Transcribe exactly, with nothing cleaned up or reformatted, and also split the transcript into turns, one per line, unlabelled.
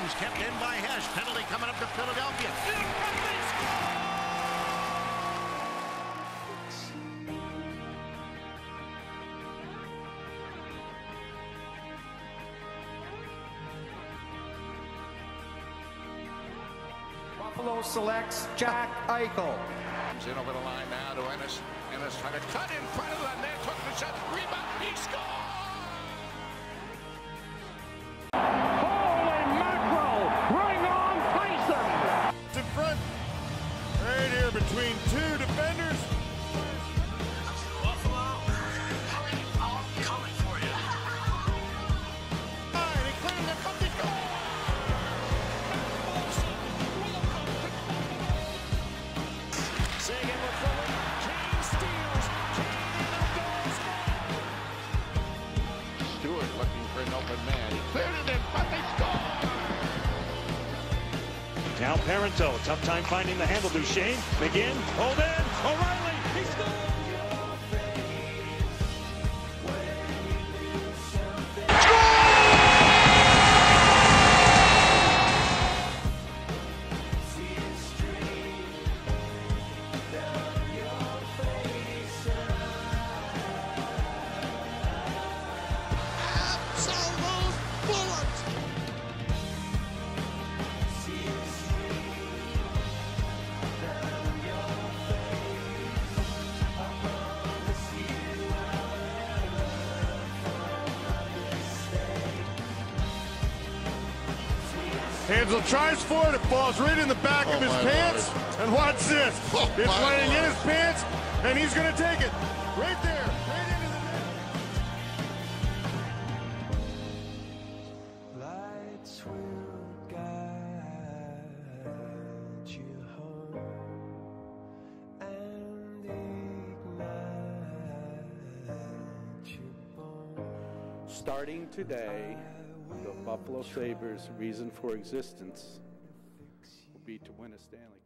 Adams kept in by Hesh. Penalty coming up to Philadelphia.
Buffalo selects Jack Eichel.
Comes in over the line now to Ennis. Ennis trying to cut in front of the net. Took the shot. Rebound. He scores!
Holy mackerel! Bring on Tyson!
In front. Right here between two defenders.
Buffalo, I'm coming for you.
And he cleared the cup. He goal!
Sagan with Fuller. Kane steals. Kane in the goal spot.
Stewart looking for an open man. He cleared it in, but they score!
Now Parento, tough time finding the handle. Duchesne, McGinn, hold in, O'Reilly, he scores!
Hansel tries for it. It falls right in the back
Oh
of his
my
pants.
Lord.
And watch this.
Oh
it's
my
landing in
Lord.
his pants, and he's going to take it. Right there. Right into the net.
Lights will guide you home and ignite your bones.
Starting today, the Buffalo Sabres' reason for existence will be to win a Stanley Cup.